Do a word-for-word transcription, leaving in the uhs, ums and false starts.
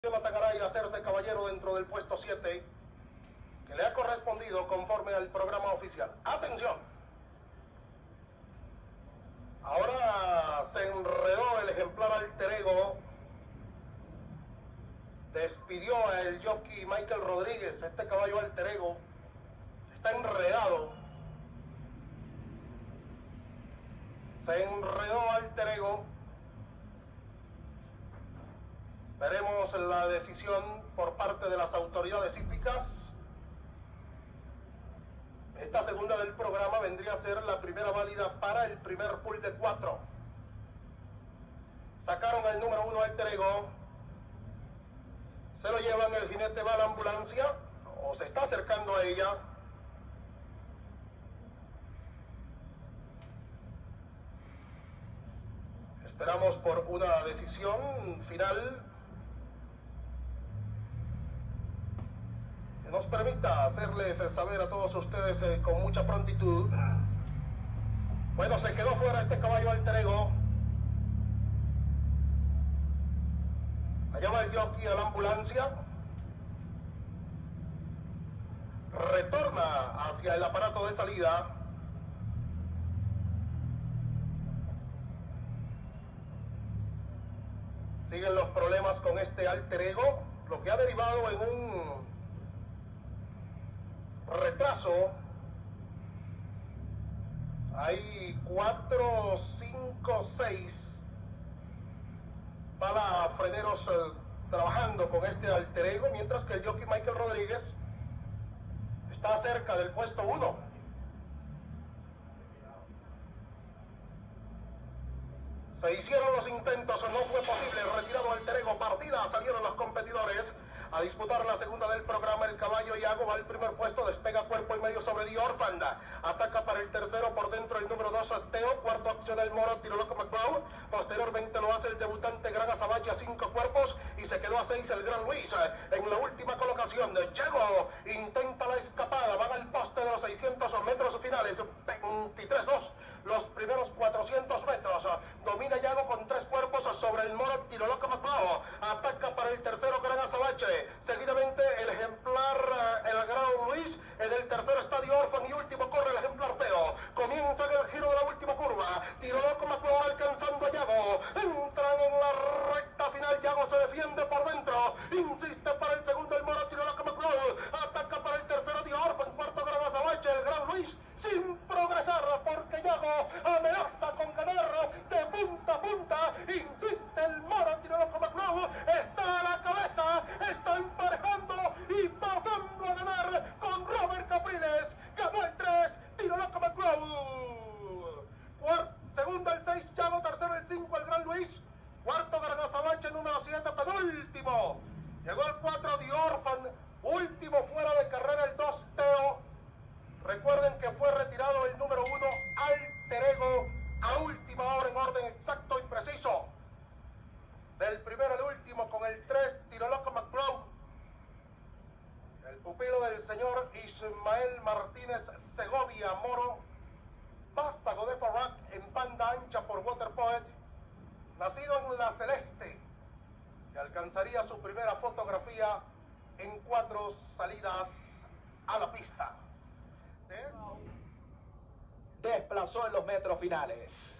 Jonathan Garay a hacerse caballero dentro del puesto siete, que le ha correspondido conforme al programa oficial. ¡Atención! Ahora se enredó el ejemplar Alter Ego, despidió al jockey Michael Rodríguez. Este caballo Alter Ego está enredado. Se enredó Alter Ego. Veremos la decisión por parte de las autoridades hípicas. Esta segunda del programa vendría a ser la primera válida para el primer pool de cuatro. Sacaron el número uno Alter Ego. Se lo llevan, el jinete va a la ambulancia, o se está acercando a ella. Esperamos por una decisión final nos permita hacerles saber a todos ustedes eh, con mucha prontitud. Bueno, se quedó fuera este caballo Alter Ego. Allá va el jockey a la ambulancia. Retorna hacia el aparato de salida. Siguen los problemas con este Alter Ego, lo que ha derivado en un retraso. Hay cuatro, cinco, seis palafreneros eh, trabajando con este Alter Ego, mientras que el jockey Michael Rodríguez está cerca del puesto uno. Se hicieron los intentos, no fue posible. Retirado Alter Ego, partida, salieron los competidores a disputar la segunda del programa. El caballo Iago va al primer puesto, despega cuerpo y medio sobre The Orphan, ataca para el tercero por dentro el número dos Teo, cuarto acciona el Moro, Tiro Loco McGraw, posteriormente lo hace el debutante Gran Azabache a cinco cuerpos y se quedó a seis el Gran Luis. En la última colocación, Iago intenta la escapada, van al poste de los seiscientos metros finales, veintitrés dos, los primeros cuatrocientos metros, domina Iago con tres cuerpos sobre el Moro, Tiro Loco McGraw, ataca para el tercero Gran Azabache. Seguidamente el ejemplar, el Gran Luis, en el tercero estadio Orphan y último corre el ejemplar Teo. Comienza el giro de la última curva, Tiro Loco McGraw alcanzando a Iago, entran en la recta final, Iago se defiende por dentro, insiste para el segundo el Moro, Tiro Loco McGraw, ataca para el tercero The Orphan, cuarto Gran Azabache, el Gran Luis, sin progresar porque Iago amenaza con ganar de punta a punta, insiste el Moro, Tiro Loco McGraw, está a la cabeza, está emparejando y pasando a ganar con Robert Capriles. Ganó el tres, Tiro Loco McGraw. Cuarto, segundo el seis, Iago, tercero el cinco, el Gran Luis, cuarto Gran Azabache, número siete, penúltimo. Llegó el cuatro, The Orphan, último fuera de carrera el dos, Teo. Recuerden que fue retirado el número uno, Alter Ego, a última hora en orden exacto y preciso. Del primero al último con el tres, Tiro Loco McGraw, el pupilo del señor Ismael Martínez Segovia Moro, vástago de Farrac en banda ancha por Water Poet, nacido en La Celeste, que alcanzaría su primera fotografía en cuatro salidas a la pista. Desplazó en los metros finales.